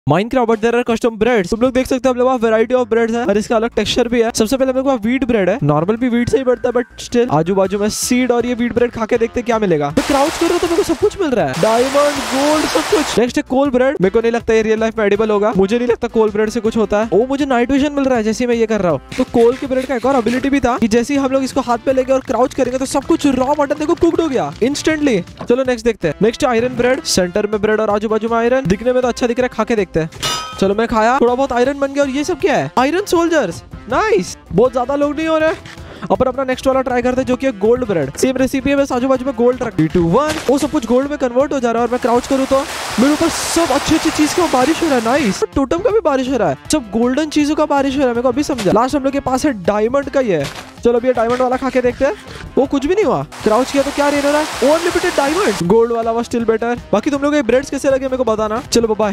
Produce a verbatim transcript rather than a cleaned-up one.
Minecraft there are custom bread. तुम लोग देख सकते हो, हम वैरायटी ऑफ ब्रेड है और इसका अलग टेक्सचर भी है। सबसे पहले मेरे पास व्हीट ब्रेड है, नॉर्मल भी व्हीट से ही बढ़ता है बट स्टिल आजू बाजू में सीड और ये व्हीट ब्रेड खा के देखते क्या मिलेगा। मैं क्राउच कर रहा हूं तो मेरे को सब कुछ मिल रहा है, डायमंड गोल्ड सब कुछ। नेक्स्ट है कोल ब्रेड। मेरे को नहीं लगता ये रियल लाइफ में एडिबल होगा, मुझे नहीं लगता कोल ब्रेड से कुछ होता है। ओ मुझे नाइट विजन मिल रहा है जैसे मैं ये कर रहा हूँ। तो कोल के ब्रेड का एक और एबिलिटी भी था कि जैसे हम लोग इसको हाथ पे लेके और क्राउच करेंगे तो सब कुछ रॉ मटन देखो कुक्ड हो गया इंस्टेंटली। चलो नेक्स्ट देखते हैं। नेक्स्ट आयरन ब्रेड, सेंटर में ब्रेड और आजू बाजू में आयरन। दिखने में तो अच्छा दिख रहा है, खा के देखते हैं। चलो मैं खाया, थोड़ा बहुत आयरन बन गया। और ये सब क्या है? Iron soldiers. नाइस, बहुत ज्यादा लोग नहीं हो रहे। अपन अपना नेक्स्ट वाला ट्राई करते हैं जो कि है गोल्ड ब्रेड। सेम रेसिपी है, बस आजू बाजू में गोल्ड रख। थ्री टू वन, वो सब कुछ गोल्ड में कन्वर्ट हो जा रहा है और मैं क्राउच करूँ तो मेरे ऊपर सब अच्छी अच्छी चीज का बारिश हो रहा है। नाइस, टोटम का भी बारिश हो रहा है, सब गोल्डन चीजों का बारिश हो रहा है। मेरे को अभी समझा। लास्ट हम लोग के पास है डायमंड का ही है। चलो अभी ये डायमंड वाला खा के देखते हैं। वो कुछ भी नहीं हुआ, क्राउच किया तो क्या रेन हो रहा है? Unlimited diamond. गोल्ड वाला was स्टिल बेटर। बाकी तुम लोग ये ब्रेड्स कैसे लगे मेरे को बताना। चलो बाय।